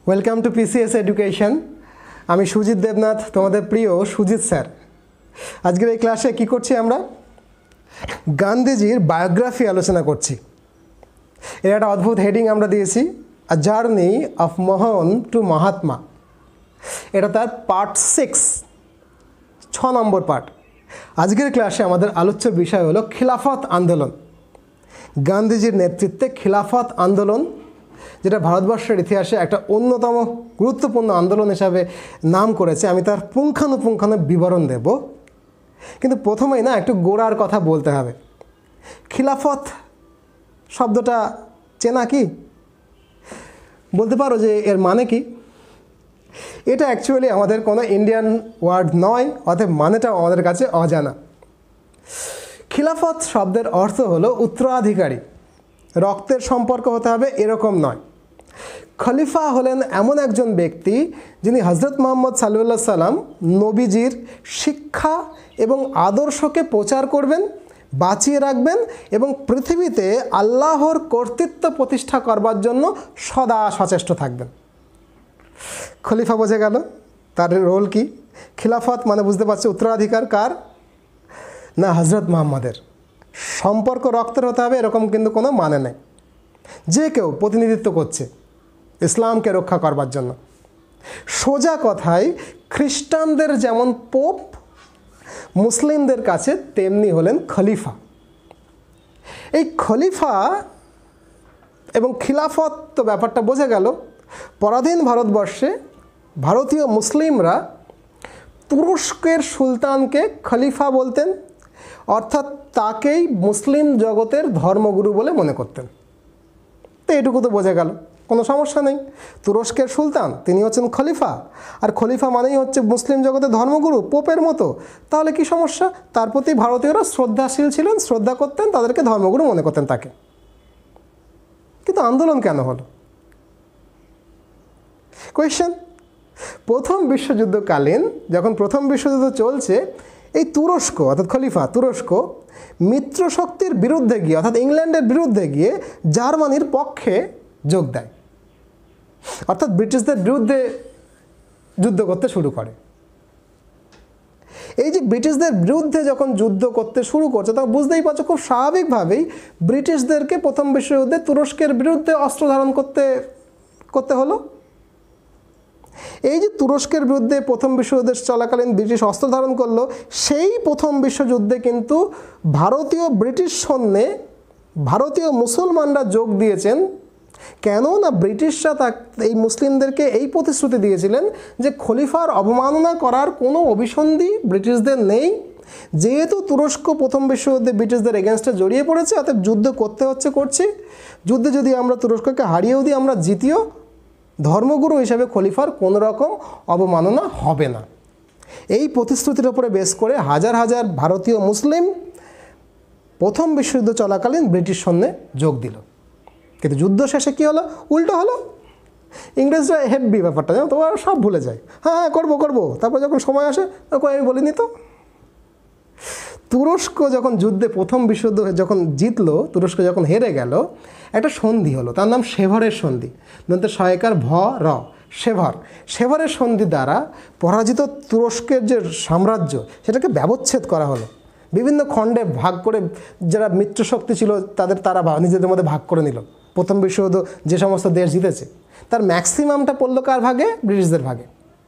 Welcome to PCS education. আমি সুজিত দেবনাথ, তোমাদের প্রিয় সুজিত স্যার। আজকের এই ক্লাসে কি করছি আমরা? গান্ধীজির বায়োগ্রাফি আলোচনা করছি। এর একটা অদ্ভুত হেডিং আমরা দিয়েছি, a journey of Mohan to Mahatma. এটা তার পার্ট 6 নম্বর পার্ট। আজকের ক্লাসে আমাদের আলোচ্য বিষয় হলো খিলাফত আন্দোলন। গান্ধীজির নেতৃত্বে খিলাফত আন্দোলন, যেটা ভারতবর্ষের ইতিহাসে একটা অন্যতম গুরুত্বপূর্ণ আন্দোলন হিসাবে নাম করেছে। আমি তার পুঙ্খানুপুঙ্খানু বিবরণ দেব, কিন্তু প্রথমেই না একটু গোড়ার কথা বলতে হবে। খিলাফত শব্দটা চেনা কি? বলতে পারো যে এর মানে কি? এটা অ্যাকচুয়ালি আমাদের কোনো ইন্ডিয়ান ওয়ার্ড নয়, অতএব মানেটাও আমাদের কাছে অজানা। খিলাফত শব্দের অর্থ হলো উত্তরাধিকারী। রক্তের সম্পর্ক হতে হবে এরকম নয়। খলিফা হলেন এমন একজন ব্যক্তি যিনি হজরত মুহাম্মদ সাল্লাল্লাহু আলাইহি সাল্লাম নবীজির শিক্ষা এবং আদর্শকে প্রচার করবেন, বাঁচিয়ে রাখবেন এবং পৃথিবীতে আল্লাহর কর্তৃত্ব প্রতিষ্ঠা করবার জন্য সদা সচেষ্ট থাকবেন। খলিফা বোঝা গেল, তার রোল কি? খিলাফত মানে বুঝতে পারছে উত্তরাধিকার কার? না, হজরত মুহাম্মদের। সম্পর্ক রক্তের হতে হবে এরকম কিন্তু কোনো মানে নেই। যে কেউ প্রতিনিধিত্ব করছে ইসলামকে রক্ষা করবার জন্য। সোজা কথায় খ্রিস্টানদের যেমন পোপ, মুসলিমদের কাছে তেমনি হলেন খলিফা। এই খলিফা এবং খিলাফত তো ব্যাপারটা বোঝা গেল। পরাধীন ভারতবর্ষে ভারতীয় মুসলিমরা তুরস্কের সুলতানকে খলিফা বলতেন, অর্থাৎ তাকেই মুসলিম জগতের ধর্মগুরু বলে মনে করতেন। তো এটুকু তো বোঝা গেল, কোনো সমস্যা নেই। তুরস্কের সুলতান তিনি হচ্ছেন খলিফা, আর খলিফা মানেই হচ্ছে মুসলিম জগতের ধর্মগুরু, পোপের মতো। তাহলে কি সমস্যা? তার প্রতি ভারতীয়রা শ্রদ্ধাশীল ছিলেন, শ্রদ্ধা করতেন, তাদেরকে ধর্মগুরু মনে করতেন তাকে। কিন্তু আন্দোলন কেন হলো? কোয়েশ্চেন। প্রথম বিশ্বযুদ্ধকালীন, যখন প্রথম বিশ্বযুদ্ধ চলছে, এই তুরস্ক অর্থাৎ খলিফা তুরস্ক মিত্রশক্তির বিরুদ্ধে গিয়ে অর্থাৎ ইংল্যান্ডের বিরুদ্ধে গিয়ে জার্মানির পক্ষে যোগ দেয়, অর্থাৎ ব্রিটিশদের বিরুদ্ধে যুদ্ধ করতে শুরু করে। এই যে ব্রিটিশদের বিরুদ্ধে যখন যুদ্ধ করতে শুরু করছে, তখন বুঝতেই পারছো খুব স্বাভাবিকভাবেই ব্রিটিশদেরকে প্রথম বিশ্বযুদ্ধে তুরস্কের বিরুদ্ধে অস্ত্র ধারণ করতে হলো। এই যে তুরস্কের বিরুদ্ধে প্রথম বিশ্বযুদ্ধ চলাকালীন ব্রিটিশ অস্ত্র ধারণ করলো, সেই প্রথম বিশ্বযুদ্ধে কিন্তু ভারতীয় ব্রিটিশ সৈন্যে ভারতীয় মুসলমানরা যোগ দিয়েছেন। কেন না, ব্রিটিশরা এই মুসলিমদেরকে এই প্রতিশ্রুতি দিয়েছিলেন যে খলিফার অবমাননা করার কোনো অভিসন্ধি ব্রিটিশদের নেই। যেহেতু তুরস্ক প্রথম বিশ্বযুদ্ধে ব্রিটিশদের এগেনস্টে জড়িয়ে পড়েছে, অর্থাৎ যুদ্ধ করতে হচ্ছে, করছি। যুদ্ধে যদি আমরা তুরস্ককে হারিয়েও দিই, আমরা জিতিও, ধর্মগুরু হিসাবে খলিফার কোনো রকম অবমাননা হবে না। এই প্রতিশ্রুতির উপরে বেস করে হাজার হাজার ভারতীয় মুসলিম প্রথম বিশ্বযুদ্ধ চলাকালীন ব্রিটিশ সৈন্যে যোগ দিল। কিন্তু যুদ্ধ শেষে কী হলো? উল্টো হলো। ইংরেজরা হেভি ব্যাপারটা, জানো, তোমার সব ভুলে যায়। হ্যাঁ করবো। তারপর যখন সময় আসে আমি বলিনি তো। তুরস্ক যখন যুদ্ধে প্রথম বিশ্বযুদ্ধ যখন জিতলো, তুরস্ক যখন হেরে গেল, একটা সন্ধি হলো, তার নাম সেভারের সন্ধি। নন্তে সহায়কার সেভারের সন্ধি দ্বারা পরাজিত তুরস্কের যে সাম্রাজ্য, সেটাকে ব্যবচ্ছেদ করা হলো। বিভিন্ন খণ্ডে ভাগ করে যারা মিত্রশক্তি ছিল তারা নিজেদের মধ্যে ভাগ করে নিল। প্রথম বিশ্বযুদ্ধ যে সমস্ত দেশ জিতেছে, তার ম্যাক্সিমামটা পড়ল কার ভাগে? ব্রিটিশদের ভাগে।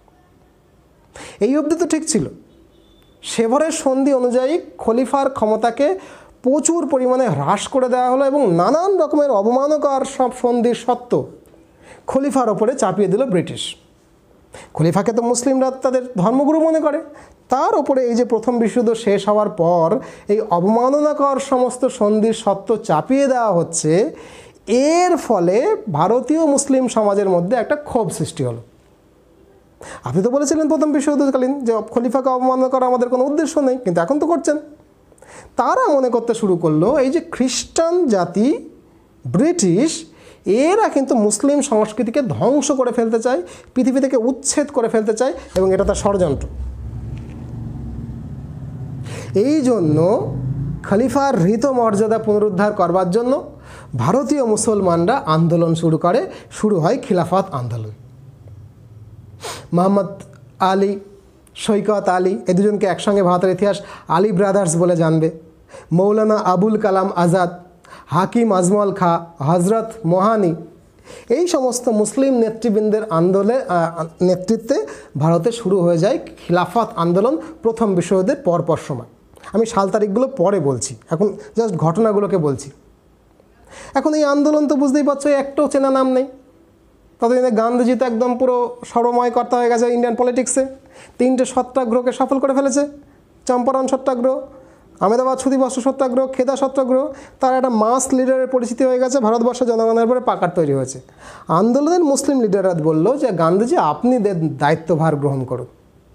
এই অবধি তো ঠিক ছিল। সেভারের সন্ধি অনুযায়ী খলিফার ক্ষমতাকে প্রচুর পরিমাণে হ্রাস করে দেওয়া হলো এবং নানান রকমের অবমানকর সব সন্ধির সত্ত্ব খলিফার ওপরে চাপিয়ে দিল ব্রিটিশ। খলিফাকে তো মুসলিমরা তাদের ধর্মগুরু মনে করে, তার ওপরে এই যে প্রথম বিশ্বযুদ্ধ শেষ হওয়ার পর এই অবমাননাকর সমস্ত সন্ধির সত্ত্ব চাপিয়ে দেওয়া হচ্ছে, এর ফলে ভারতীয় মুসলিম সমাজের মধ্যে একটা ক্ষোভ সৃষ্টি হলো। আপনি তো বলেছিলেন প্রথম বিশ্বযুদ্ধকালীন যে খলিফাকে অবমাননা করা আমাদের কোনো উদ্দেশ্য নেই, কিন্তু এখন তো করছেন। তারা মনে করতে শুরু করলো এই যে খ্রিস্টান জাতি ব্রিটিশ, এরা কিন্তু মুসলিম সংস্কৃতিকে ধ্বংস করে ফেলতে চায়, পৃথিবী থেকে উচ্ছেদ করে ফেলতে চায়, এবং এটা তার ষড়যন্ত্র। এই জন্য খলিফার হৃত মর্যাদা পুনরুদ্ধার করবার জন্য ভারতীয় মুসলমানরা আন্দোলন শুরু হয় খিলাফত আন্দোলন। মোহাম্মদ আলী, সৈকত আলী, এই দুজনকে একসঙ্গে ভারতের ইতিহাস আলী ব্রাদার্স বলে জানবে। মৌলানা আবুল কালাম আজাদ, হাকিম আজমল খাঁ, হজরত মোহানি, এই সমস্ত মুসলিম নেতৃবৃন্দের নেতৃত্বে ভারতে শুরু হয়ে যায় খিলাফত আন্দোলন প্রথম বিশ্বযুদ্ধের পরপর সময়। আমি সাল তারিখগুলো পরে বলছি, এখন জাস্ট ঘটনাগুলোকে বলছি। এখন এই আন্দোলন তো বুঝতেই পারছো একটাও চেনা নাম নেই। ততদিনে গান্ধীজি তো একদম পুরো সর্বময় কর্তা হয়ে গেছে ইন্ডিয়ান পলিটিক্সে। 3টে সত্যাগ্রহকে সফল করে ফেলেছে। চম্পারণ সত্যাগ্রহ, আহমেদাবাদ সুদিবস্ত্র সত্যাগ্রহ, খেদা সত্যাগ্রহ। তার একটা মাস লিডারের পরিচিতি হয়ে গেছে, ভারতবর্ষের জনগণের উপরে পাকার তৈরি হয়েছে। আন্দোলনের মুসলিম লিডাররা বলল যে গান্ধীজি আপনি দায়িত্বভার গ্রহণ করুন।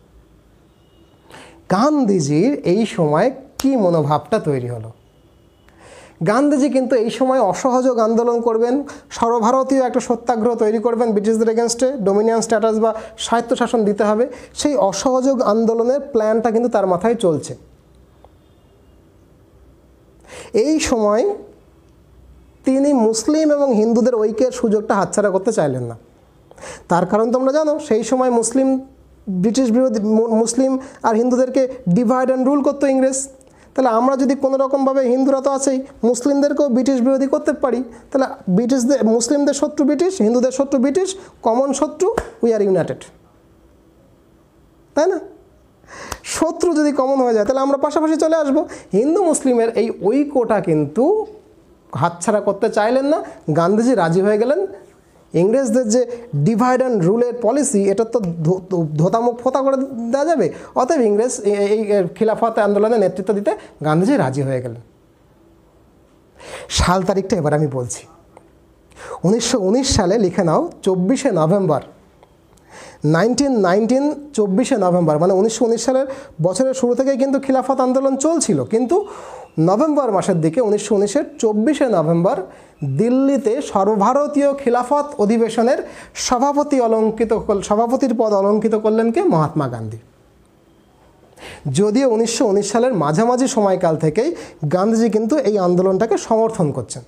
গান্ধীজির এই সময় কি মনোভাবটা তৈরি হলো? গান্ধীজি কিন্তু এই সময় অসহযোগ আন্দোলন করবেন, সর্বভারতীয় একটা সত্যাগ্রহ তৈরি করবেন ব্রিটিশদের এগেনস্টে, ডোমিনিয়ন স্ট্যাটাস বা স্বায়ত্তশাসন দিতে হবে। সেই অসহযোগ আন্দোলনের প্ল্যানটা কিন্তু তার মাথায় চলছে। এই সময় তিনি মুসলিম এবং হিন্দুদের ঐক্যের সুযোগটা হাতছাড়া করতে চাইলেন না। তার কারণ তোমরা জানো, সেই সময় ব্রিটিশ বিরোধী মুসলিম আর হিন্দুদেরকে ডিভাইড অ্যান্ড রুল করতো ইংরেজ। তাহলে আমরা যদি কোনো রকমভাবে, হিন্দুরা তো আছেই, মুসলিমদেরকেও ব্রিটিশ বিরোধী করতে পারি, তাহলে মুসলিমদের শত্রু ব্রিটিশ, হিন্দুদের শত্রু ব্রিটিশ, কমন শত্রু, উই আর ইউনাইটেড, তাই না? শত্রু যদি কমন হয়ে যায় তাহলে আমরা পাশাপাশি চলে আসবো। হিন্দু মুসলিমের এই ঐক্যটা কিন্তু হাতছাড়া করতে চাইলেন না। গান্ধীজি রাজি হয়ে গেলেন। ইংরেজদের যে ডিভাইড অ্যান্ড রুলের পলিসি, এটা তো ধোতামুখ ফোতা করে দেওয়া যাবে। অতএব ইংরেজ এই খিলাফত আন্দোলনের নেতৃত্ব দিতে গান্ধীজি রাজি হয়ে গেলেন। সাল তারিখটা এবার আমি বলছি। 1919 সালে লিখে নাও 24শে নভেম্বর 1919, 24শে নভেম্বর, মানে 1919 সালের বছরের শুরু থেকেই কিন্তু খিলাফত আন্দোলন চলছিল। কিন্তু নভেম্বর মাসের দিকে 1919-এর 24শে নভেম্বর দিল্লিতে সর্বভারতীয় খিলাফত অধিবেশনের সভাপতির পদ অলঙ্কিত করলেন কে? মহাত্মা গান্ধী। যদিও 1919 সালের মাঝামাঝি সময়কাল থেকেই গান্ধীজি কিন্তু এই আন্দোলনটাকে সমর্থন করছেন।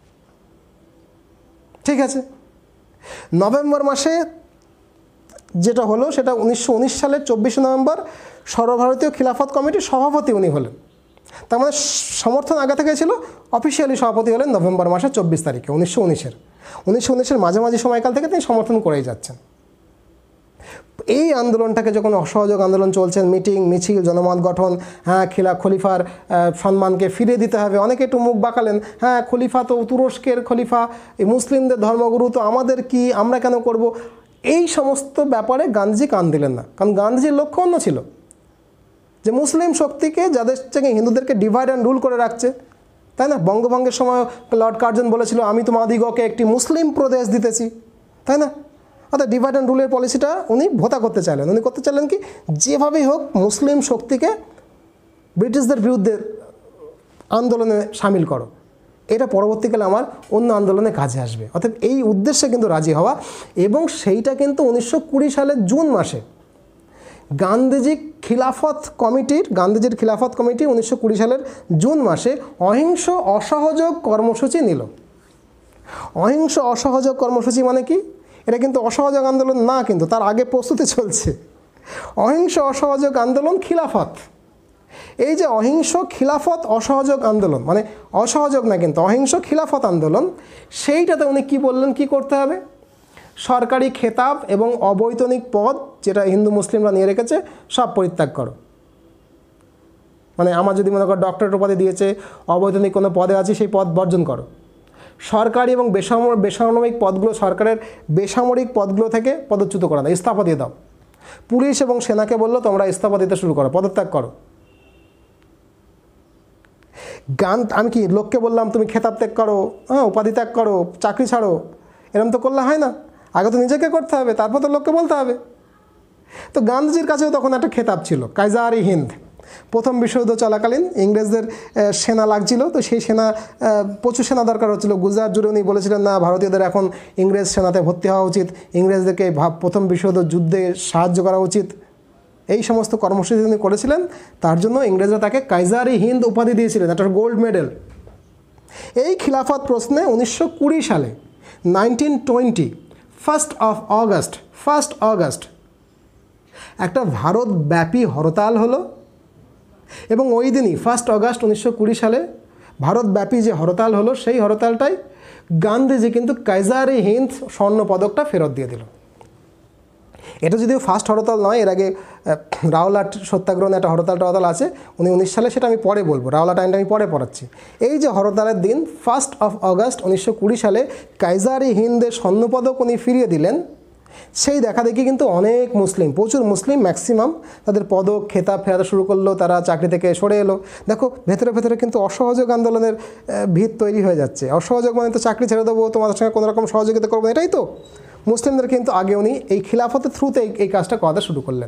ঠিক আছে, নভেম্বর মাসে যেটা হলো সেটা 1919 সালের 24শে নভেম্বর সর্বভারতীয় খিলাফত কমিটির সভাপতি উনি হলেন। তার মানে সমর্থন আগে থেকে ছিল, অফিসিয়ালি সভাপতি হলেন নভেম্বর মাসের 24 তারিখে 1919-এর মাঝামাঝি সময়কাল থেকে তিনি সমর্থন করেই যাচ্ছেন। এই আন্দোলনটাকে যখন অসহযোগ আন্দোলন চলছেন, মিটিং মিছিল, জনমত গঠন, হ্যাঁ খলিফার সম্মানকে ফিরিয়ে দিতে হবে। অনেকে একটু মুখ বাঁকালেন, হ্যাঁ খলিফা তো তুরস্কের খলিফা, এই মুসলিমদের ধর্মগুরু, তো আমাদের কি, আমরা কেন করব? এই সমস্ত ব্যাপারে গান্ধীজি কান দিলেন না। কারণ গান্ধীজির লক্ষ্য অন্য ছিল, যে মুসলিম শক্তিকে, যাদের থেকে হিন্দুদেরকে ডিভাইড অ্যান্ড রুল করে রাখছে, তাই না? বঙ্গভঙ্গের সময় লর্ড কার্জন বলেছিল, আমি তোমাদিগকে একটি মুসলিম প্রদেশ দিতেছি, তাই না? অর্থাৎ ডিভাইড অ্যান্ড রুলের পলিসিটা উনি ভোতা করতে চাইলেন। উনি করতে চাইলেন কি, যেভাবেই হোক মুসলিম শক্তিকে ব্রিটিশদের বিরুদ্ধে আন্দোলনে সামিল করো, এটা পরবর্তীকালে আমার অন্য আন্দোলনে কাজে আসবে। অর্থাৎ এই উদ্দেশ্যে কিন্তু রাজি হওয়া। এবং সেইটা কিন্তু 1920 সালের জুন মাসে গান্ধীজির খিলাফত কমিটি 1920 সালের জুন মাসে অহিংস অসহযোগ কর্মসূচি নিল। অহিংস অসহযোগ কর্মসূচি মানে কি? এটা কিন্তু অসহযোগ আন্দোলন না, কিন্তু তার আগে প্রস্তুতি চলছে। অহিংস অসহযোগ আন্দোলন খিলাফত। এই যে অহিংস খিলাফত অসহযোগ আন্দোলন, মানে অসহযোগ না কিন্তু অহিংস খিলাফত আন্দোলন, সেইটাতে উনি কি বললেন কি করতে হবে? সরকারি খেতাব এবং অবৈতনিক পদ যেটা হিন্দু মুসলিমরা নিয়ে রেখেছে সব পরিত্যাগ করো। মানে আমার যদি মনে করো ডক্টরেট উপাধি দিয়েছে, অবৈতনিক কোনো পদে আছে, সেই পদ বর্জন করো। সরকারি এবং বেসামরিক পদগুলো, সরকারের বেসামরিক পদগুলো থেকে পদচ্যুত করা দাও, ইস্তফা দিয়ে দাও। পুলিশ এবং সেনাকে বললো তোমরা ইস্তফা দিতে শুরু করো, পদত্যাগ করো। আমি কি লোককে বললাম তুমি খেতাব ত্যাগ করো, হ্যাঁ উপাধি ত্যাগ করো, চাকরি ছাড়ো, এরকম তো করলে হয় না। আগে তো নিজেকে করতে হবে, তারপর তো লোককে বলতে হবে। তো গান্ধীজির কাছেও তখন একটা খেতাব ছিল, কাইজার-ই হিন্দ। প্রথম বিশ্বযুদ্ধ চলাকালীন ইংরেজদের সেনা লাগছিল, তো সেই প্রচুর সেনা দরকার হচ্ছিল। গুজরাট জুড়ে উনি বলেছিলেন না, ভারতীয়দের এখন ইংরেজ সেনাতে ভর্তি হওয়া উচিত, ইংরেজদেরকে প্রথম বিশ্বযুদ্ধ যুদ্ধে সাহায্য করা উচিত। এই সমস্ত কর্মসূচি তিনি করেছিলেন। তার জন্য ইংরেজরা তাকে কাইজার-ই-হিন্দ উপাধি দিয়েছিলেন, একটা গোল্ড মেডেল। এই খিলাফত প্রশ্নে 1920 সালে 1920 1 আগস্ট একটা ভারতব্যাপী হরতাল হলো এবং ওই দিনই 1 অগাস্ট 1920 সালে ভারতব্যাপী যে হরতাল হলো সেই হরতালটাই গান্ধীজি কিন্তু কাইজার-ই হিন্দ স্বর্ণপদকটা ফেরত দিয়ে দিল। এটা যদিও ফার্স্ট হরতাল নয়, এর আগে রাওলাট সত্যাগ্রহ একটা হরতাল আছে 1919 সালে, সেটা আমি পরে বলবো, রাওলাট আইনটা আমি পরে পড়াচ্ছি। এই যে হরতালের দিন 1 অগাস্ট 1920 সালে কাইজার-ই হিন্দের স্বর্ণপদক উনি ফিরিয়ে দিলেন, সেই দেখা দেখি কিন্তু অনেক মুসলিম, প্রচুর মুসলিম ম্যাক্সিমাম তাদের পদক খেতাব ফেরাতে শুরু করলো, তারা চাকরি থেকে সরে এলো। দেখো ভেতরে ভেতরে কিন্তু অসহযোগ আন্দোলনের ভিত তৈরি হয়ে যাচ্ছে। অসহযোগ মানে তো চাকরি ছেড়ে দেবো, তোমাদের সঙ্গে কোনো রকম সহযোগিতা করবো, এটাই তো। মুসলিমদের কিন্তু আগে উনি এই খিলাফতের থ্রুতে এই কাজটা করাতে শুরু করলেন।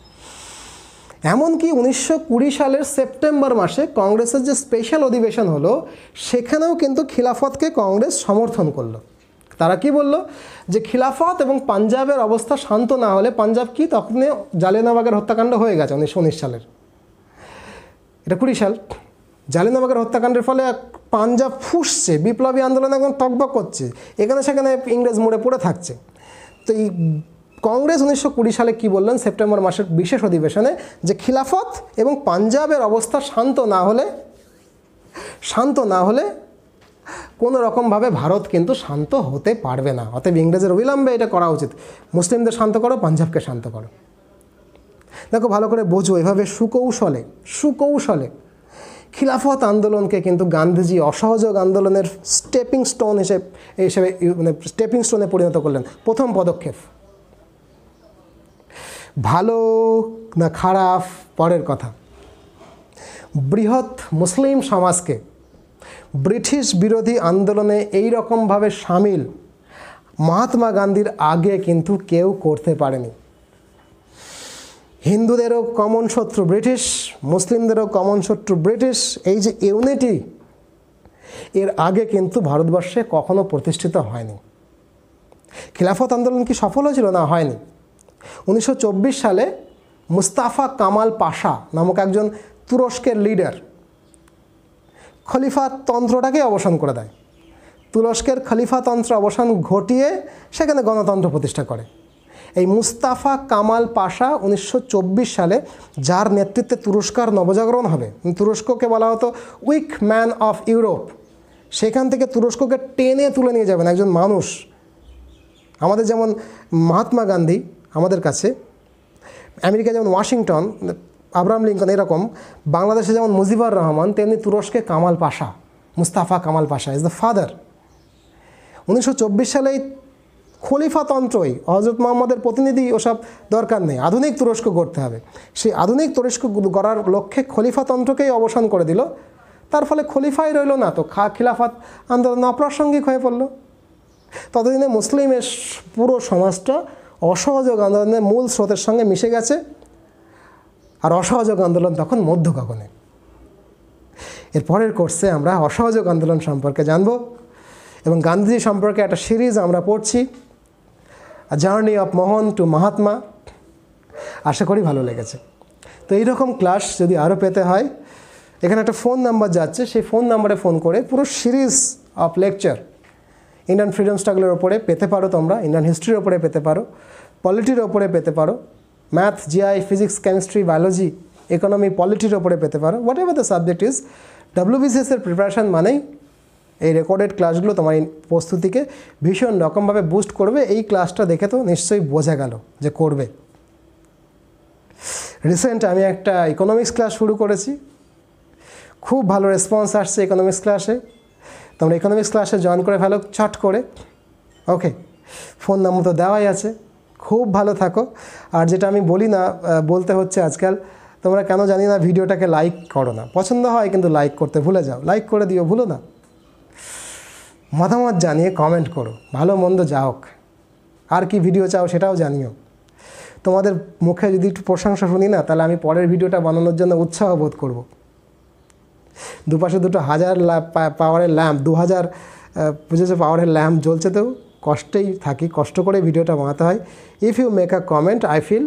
এমনকি 1920 সালের সেপ্টেম্বর মাসে কংগ্রেসের যে স্পেশাল অধিবেশন হলো সেখানেও কিন্তু খিলাফতকে কংগ্রেস সমর্থন করলো। তারা কি বলল যে খিলাফত এবং পাঞ্জাবের অবস্থা শান্ত না হলে, পাঞ্জাব কি তখন জালিয়ানওয়ালাবাগের হত্যাকাণ্ড হয়ে গেছে 1919 সালের, এটা 20 সাল। জালিয়ানওয়ালাবাগের হত্যাকাণ্ডের ফলে পাঞ্জাব ফুঁসছে, বিপ্লবী আন্দোলন একদম টকবক করছে, এখানে সেখানে ইংরেজ মোড়ে পড়ে থাকছে। তো এই কংগ্রেস 1920 সালে কি বললেন সেপ্টেম্বর মাসের বিশেষ অধিবেশনে, যে খিলাফত এবং পাঞ্জাবের অবস্থা শান্ত না হলে কোনো রকমভাবে ভারত কিন্তু শান্ত হতে পারবে না। অতএব ইংরেজের অবিলম্বে এটা করা উচিত, মুসলিমদের শান্ত করো, পাঞ্জাবকে শান্ত করো। দেখো ভালো করে বোঝো, এভাবে সুকৌশলে খিলাফত আন্দোলনকে কিন্তু গান্ধীজি অসহযোগ আন্দোলনের স্টেপিং স্টোনে পরিণত করলেন। প্রথম পদক্ষেপ। ভালো না খারাপ পরের কথা, বৃহৎ মুসলিম সমাজকে ব্রিটিশ বিরোধী আন্দোলনে এই রকমভাবে সামিল মহাত্মা গান্ধীর আগে কিন্তু কেউ করতে পারেনি। হিন্দুদেরও কমন শত্রু ব্রিটিশ, মুসলিমদেরও কমন শত্রু ব্রিটিশ, এই যে ইউনিটি এর আগে কিন্তু ভারতবর্ষে কখনো প্রতিষ্ঠিত হয়নি। খিলাফত আন্দোলন কি সফল হয়েছিল? না, হয়নি। 1924 সালে মুস্তাফা কামাল পাশা নামক একজন তুরস্কের লিডার খলিফাতন্ত্রটাকে অবসান করে দেয়। তুরস্কের খলিফাতন্ত্র অবসান ঘটিয়ে সেখানে গণতন্ত্র প্রতিষ্ঠা করে। এই মুস্তাফা কামাল পাশা 1924 সালে, যার নেতৃত্বে তুরস্কার নবজাগরণ হবে, তুরস্ককে বলা হতো উইক ম্যান অফ ইউরোপ, সেখান থেকে তুরস্ককে টেনে তুলে নিয়ে যাবেন একজন মানুষ। আমাদের যেমন মহাত্মা গান্ধী আমাদের কাছে, আমেরিকা যেমন ওয়াশিংটন, আব্রাহাম লিঙ্কন, এরকম বাংলাদেশে যেমন মুজিবুর রহমান, তেমনি তুরস্কে Kamal Pasha, Mustafa Kamal Pasha is the father. 1924 সালে খলিফাতন্ত্রই, হজরত মোহাম্মদের প্রতিনিধি ওসব দরকার নেই, আধুনিক তুরস্ক গড়তে হবে। সেই আধুনিক তুরস্ক গড়ার লক্ষ্যে খলিফাতন্ত্রকেই অবসান করে দিল। তার ফলে খলিফাই রইল না, তো খিলাফত আন্দোলন অপ্রাসঙ্গিক হয়ে পড়ল। ততদিনে মুসলিমের পুরো সমাজটা অসহযোগ আন্দোলনের মূল স্রোতের সঙ্গে মিশে গেছে, আর অসহযোগ আন্দোলন তখন মধ্য গগনে। এর পরের কোর্সে আমরা অসহযোগ আন্দোলন সম্পর্কে জানব এবং গান্ধীজি সম্পর্কে একটা সিরিজ আমরা পড়ছি, a journey of Mohan to Mahatma. আশা করি ভালো লেগেছে। তো এইরকম ক্লাস যদি আরও পেতে হয়, এখানে একটা ফোন নাম্বার যাচ্ছে, সেই ফোন নাম্বারে ফোন করে পুরো series of lecture Indian freedom স্ট্রাগলের ওপরে পেতে পারো তোমরা, ইন্ডিয়ান হিস্ট্রির ওপরে পেতে পারো, পলিটির ওপরে পেতে পারো, math, GI, physics, chemistry, biology, economy, পলিটির ওপরে পেতে পারো। Whatever the subject is, WBCS-এর প্রিপারেশান মানেই এই রেকর্ডেড ক্লাসগুলো তোমার প্রস্তুতিকে ভীষণ রকমভাবে বুস্ট করবে। এই ক্লাসটা দেখে তো নিশ্চয়ই বোঝা গেল যে করবে। রিসেন্ট আমি একটা ইকোনমিক্স ক্লাস শুরু করেছি, খুব ভালো রেসপন্স আসছে ইকোনমিক্স ক্লাসে। তোমরা ইকোনমিক্স ক্লাসে জয়েন করে ফেলো চট করে। ওকে, ফোন নাম্বার তো দেওয়াই আছে। খুব ভালো থাকো। আর যেটা আমি বলি না, বলতে হচ্ছে আজকাল, তোমরা কেন জানি না ভিডিওটাকে লাইক করো না। পছন্দ হয় কিন্তু লাইক করতে ভুলে যাও। লাইক করে দিও, ভুলো না। মতামত জানিয়ে কমেন্ট করো, ভালো মন্দ যা হোক। আর কি ভিডিও চাও সেটাও জানিও। তোমাদের মুখে যদি একটু প্রশংসা শুনি না, তাহলে আমি পরের ভিডিওটা বানানোর জন্য উৎসাহ বোধ করব। দুপাশে দুটো 1000 পাওয়ারের ল্যাম্প, 2000 বুঝেছো পাওয়ারের ল্যাম্প জ্বলছে, তো কষ্টেই থাকি, কষ্ট করে ভিডিওটা বানাতে হয়। If you make a comment, I feel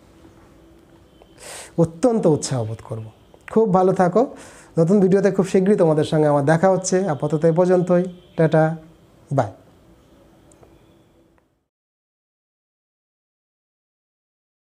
অত্যন্ত উৎসাহ বোধ করব। খুব ভালো থাকো। নতুন ভিডিওতে খুব শীঘ্রই তোমাদের সঙ্গে আমার দেখা হচ্ছে। আপাতত এ পর্যন্তই। Ta ta, by.